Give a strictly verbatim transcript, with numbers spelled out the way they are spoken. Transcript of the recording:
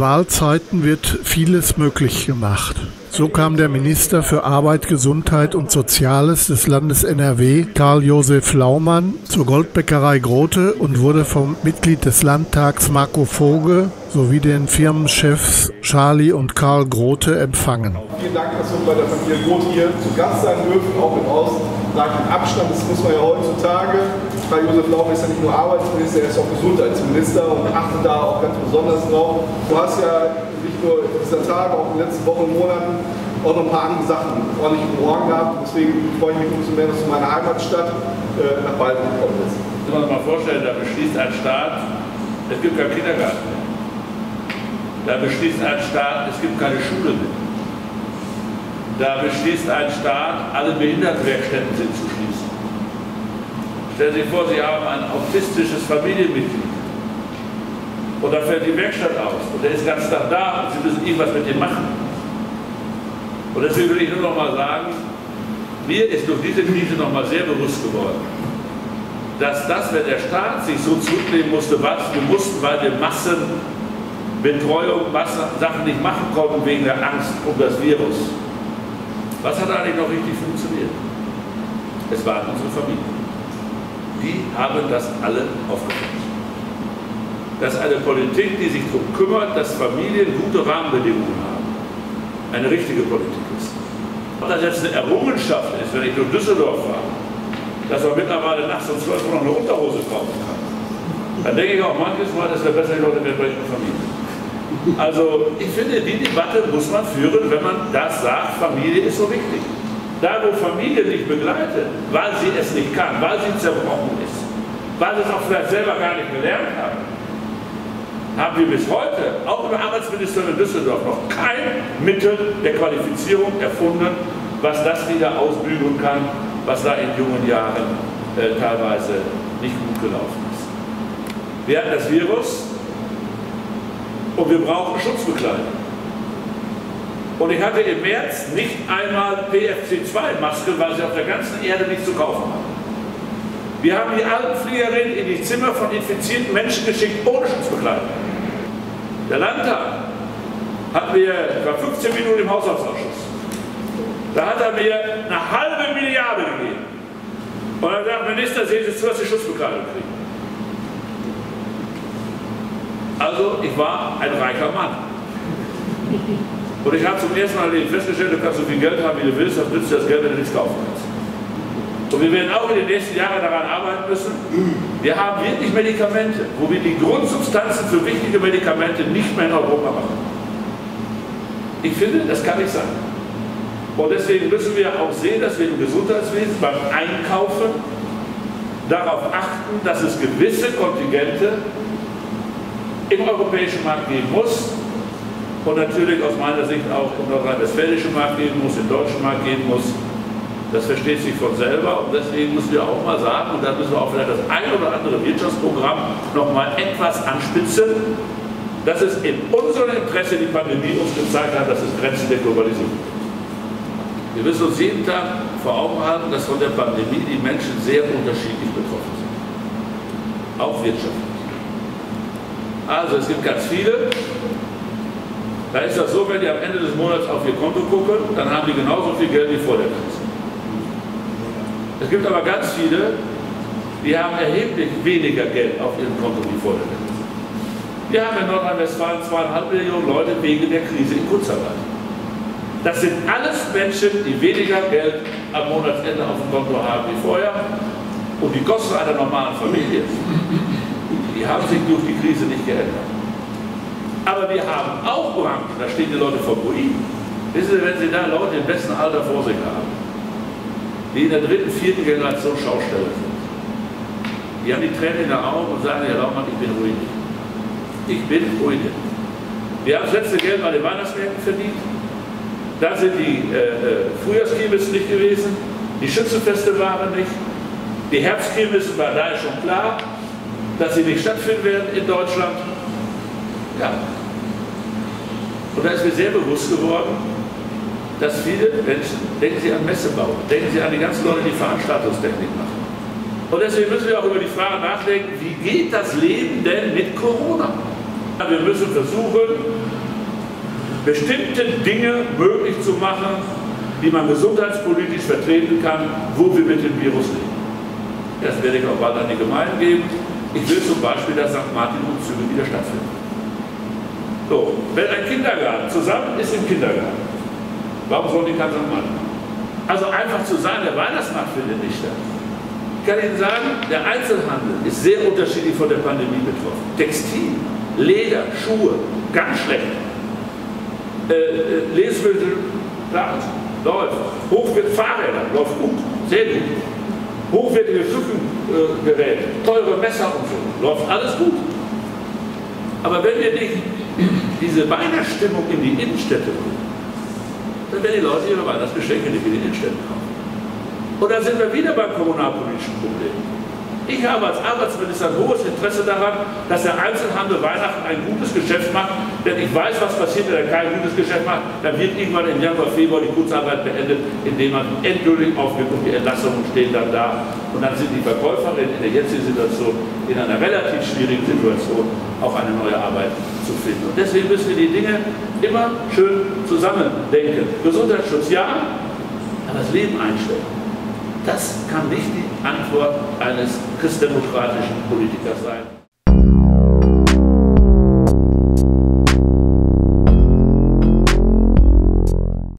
Wahlzeiten wird vieles möglich gemacht. So kam der Minister für Arbeit, Gesundheit und Soziales des Landes N R W, Karl-Josef Laumann, zur Goldbäckerei Grote und wurde vom Mitglied des Landtags Marco Vogel sowie den Firmenchefs Charlie und Karl Grote empfangen. Vielen Dank, dass wir bei der Familie Grote hier zu Gast sein dürfen, auch mit ausreichend Abstand. Das muss man ja heutzutage. Karl-Josef Laumann ist ja nicht nur Arbeitsminister, er ist auch Gesundheitsminister und achtet da auch ganz besonders drauf. Du hast ja nicht nur in dieser Tage, auch in den letzten Wochen und Monaten auch noch ein paar andere Sachen ordentlich im Ohren gehabt. Deswegen freue ich mich umso mehr, dass du in meiner Heimatstadt äh, nach Balden gekommen bist. Ich muss mir mal vorstellen, da beschließt ein Staat, es gibt keinen Kindergarten mehr. Da beschließt ein Staat, es gibt keine Schule mehr. Da beschließt ein Staat, alle Behindertenwerkstätten sind zu schließen. Stellen Sie sich vor, Sie haben ein autistisches Familienmitglied. Und dann fällt die Werkstatt aus und der ist ganz Tag da und Sie müssen irgendwas mit dem machen. Und deswegen will ich nur noch mal sagen, mir ist durch diese Krise noch mal sehr bewusst geworden, dass das, wenn der Staat sich so zurücknehmen musste, was wir mussten, weil wir Massenbetreuung, Massensachen nicht machen konnten wegen der Angst um das Virus. Was hat eigentlich noch richtig funktioniert? Es waren unsere Familien. Die haben das alle aufgefasst. Dass eine Politik, die sich darum kümmert, dass Familien gute Rahmenbedingungen haben, eine richtige Politik ist. Und dass jetzt eine Errungenschaft ist, wenn ich durch Düsseldorf fahre, dass man mittlerweile nachts um zwölf Uhr noch eine Unterhose kaufen kann, dann denke ich auch manches Mal, dass wir besser die Leute mehr bei ihren Familien. Also ich finde, die Debatte muss man führen, wenn man das sagt, Familie ist so wichtig. Da, wo Familie nicht begleitet, weil sie es nicht kann, weil sie zerbrochen ist, weil sie es auch vielleicht selber gar nicht gelernt haben, haben wir bis heute, auch im Arbeitsministerium in Düsseldorf, noch kein Mittel der Qualifizierung erfunden, was das wieder ausbügeln kann, was da in jungen Jahren äh, teilweise nicht gut gelaufen ist. Wir hatten das Virus und wir brauchen Schutzbekleidung. Und ich hatte im März nicht einmal P F C zwei Masken, weil sie auf der ganzen Erde nicht zu kaufen haben. Wir haben die Altenpflegerin in die Zimmer von infizierten Menschen geschickt, ohne Schutzbekleidung. Der Landtag hat mir, ich war fünfzehn Minuten im Haushaltsausschuss, da hat er mir eine halbe Milliarde gegeben. Und er sagt, Minister, sehen Sie zu, dass Sie Schutzbekleidung kriegen. Also, ich war ein reicher Mann. Und ich habe zum ersten Mal festgestellt, du kannst so viel Geld haben, wie du willst, dann nützt dir das Geld, wenn du nichts kaufen kannst. Und wir werden auch in den nächsten Jahren daran arbeiten müssen. Wir haben wirklich Medikamente, wo wir die Grundsubstanzen für wichtige Medikamente nicht mehr in Europa machen. Ich finde, das kann nicht sein. Und deswegen müssen wir auch sehen, dass wir im Gesundheitswesen beim Einkaufen darauf achten, dass es gewisse Kontingente im europäischen Markt geben muss und natürlich aus meiner Sicht auch im nordrhein-westfälischen Markt geben muss, im deutschen Markt geben muss. Das versteht sich von selber und deswegen müssen wir auch mal sagen, und da müssen wir auch vielleicht das ein oder andere Wirtschaftsprogramm noch mal etwas anspitzen, dass es in unserem Interesse die Pandemie uns gezeigt hat, dass es Grenzen der Globalisierung gibt. Wir müssen uns jeden Tag vor Augen halten, dass von der Pandemie die Menschen sehr unterschiedlich betroffen sind. Auch wirtschaftlich. Also es gibt ganz viele. Da ist das so, wenn die am Ende des Monats auf ihr Konto gucken, dann haben die genauso viel Geld wie vor der Krise. Es gibt aber ganz viele, die haben erheblich weniger Geld auf ihrem Konto wie vor der Krise. Wir haben in Nordrhein-Westfalen zweieinhalb Millionen Leute wegen der Krise in Kurzarbeit. Das sind alles Menschen, die weniger Geld am Monatsende auf dem Konto haben wie vorher. Und die Kosten einer normalen Familie, die haben sich durch die Krise nicht geändert. Aber wir haben auch Branchen, da stehen die Leute vor Ruin. Wissen Sie, wenn Sie da Leute im besten Alter vor sich haben, die in der dritten, vierten Generation Schausteller sind, die haben die Tränen in den Augen und sagen, Herr Laumann, ich bin ruiniert. Ich bin ruiniert. Wir haben das letzte Geld bei den Weihnachtsmärkten verdient. Da sind die äh, Frühjahrskirmessen nicht gewesen, die Schützenfeste waren nicht, die Herbstkirmessen war daher schon klar, dass sie nicht stattfinden werden in Deutschland. Ja. Und da ist mir sehr bewusst geworden, dass viele Menschen, denken Sie an Messebau, denken Sie an die ganzen Leute, die Veranstaltungstechnik machen. Und deswegen müssen wir auch über die Frage nachdenken, wie geht das Leben denn mit Corona? Wir müssen versuchen, bestimmte Dinge möglich zu machen, die man gesundheitspolitisch vertreten kann, wo wir mit dem Virus leben. Das werde ich auch bald an die Gemeinden geben. Ich will zum Beispiel, dass Sankt Martin-Umzüge wieder stattfinden. So, wenn ein Kindergarten zusammen ist im Kindergarten, warum soll die kein Sankt Martin machen? Also einfach zu sagen, der Weihnachtsmarkt findet nicht statt. Ich kann Ihnen sagen, der Einzelhandel ist sehr unterschiedlich von der Pandemie betroffen. Textil, Leder, Schuhe, ganz schlecht. Äh, Lebensmittel, klar, läuft. Hochwertige Fahrräder, läuft gut, sehr gut. Hochwertige Küchengeräte, teure Messer und so, läuft alles gut. Aber wenn wir nicht diese Weihnachtsstimmung in die Innenstädte bringen, dann werden die Leute ihre Weihnachtsgeschenke nicht in die Innenstädten kaufen. Und dann sind wir wieder beim kommunalpolitischen Problem. Ich habe als Arbeitsminister ein hohes Interesse daran, dass der Einzelhandel Weihnachten ein gutes Geschäft macht, denn ich weiß, was passiert, wenn er kein gutes Geschäft macht. Dann wird irgendwann im Januar, Februar die Kurzarbeit beendet, indem man endgültig aufgibt und die Entlassungen stehen dann da. Und dann sind die Verkäuferinnen in der jetzigen Situation in einer relativ schwierigen Situation, auch eine neue Arbeit zu finden. Und deswegen müssen wir die Dinge immer schön zusammendenken. Gesundheitsschutz ja, aber das Leben einstellen. Das kann nicht die Antwort eines christdemokratischen Politikers sein.